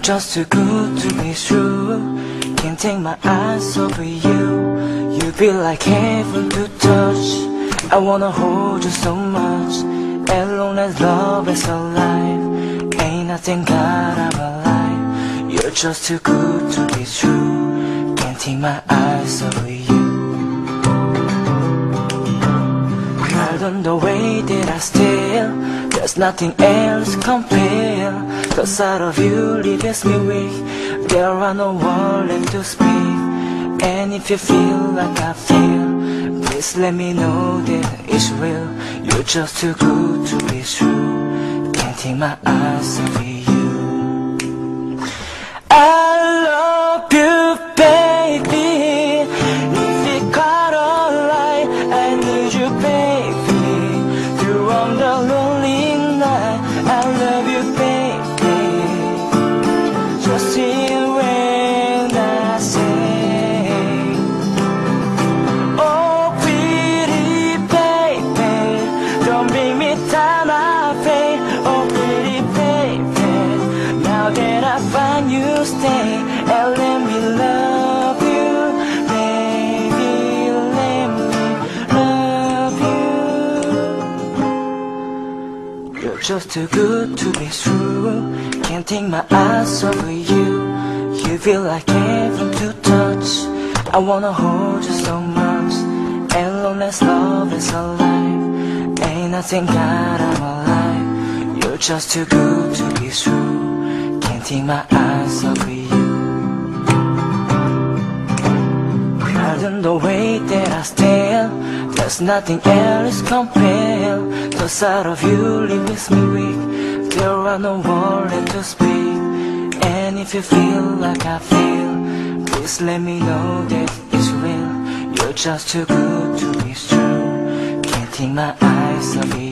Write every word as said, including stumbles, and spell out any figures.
just too good to be true. Can't take my eyes off of you. You feel like heaven to touch. I wanna hold you so much. As long as love is alive, ain't nothing got out of life. You're just too good to be true. Can't take my eyes off of you. Pardon the way that I still, there's nothing else compare. The sight of you leaves me weak. There are no words left to speak. And if you feel like I feel, please let me know that it's real. You're just too good to be true. Can't take my eyes off of you. I love you, baby. If you caught a lie, I need you, baby. Through all the lonely night, I love you, baby. Just hear when I say, oh pretty baby, don't make me tie my pain. Oh pretty baby, now that I find you, stay and let me love you, baby, let me love you. You're just too good to be true. Can't take my eyes off of you. You feel like heaven to touch. I wanna hold you so much. As long as love is alive, ain't nothing got out of life. You're just too good to be true. Can't take my eyes off of you. Pardon the way that I stare, there's nothing else compare. The sight of you leaves me weak. There are no words left to speak. And if you feel like I feel, please let me know that it's real. You're just too good to be true. Can't take my eyes off you.